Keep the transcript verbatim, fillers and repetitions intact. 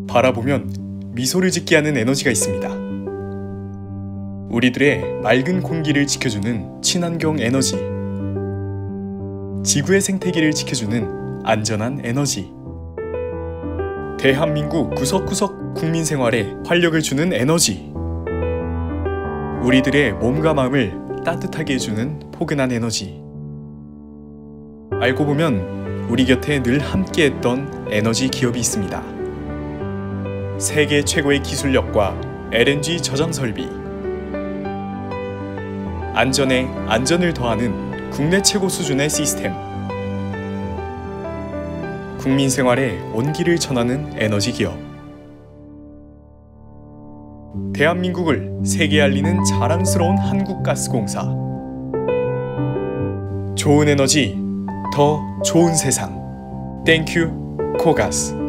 바라보면 미소를 짓게 하는 에너지가 있습니다. 우리들의 맑은 공기를 지켜주는 친환경 에너지, 지구의 생태계를 지켜주는 안전한 에너지, 대한민국 구석구석 국민 생활에 활력을 주는 에너지, 우리들의 몸과 마음을 따뜻하게 해주는 포근한 에너지. 알고 보면 우리 곁에 늘 함께했던 에너지 기업이 있습니다. 세계 최고의 기술력과 엘엔지 저장 설비, 안전에 안전을 더하는 국내 최고 수준의 시스템, 국민 생활에 온기를 전하는 에너지 기업. 대한민국을 세계에 알리는 자랑스러운 한국가스공사. 좋은 에너지, 더 좋은 세상. 땡큐 코가스.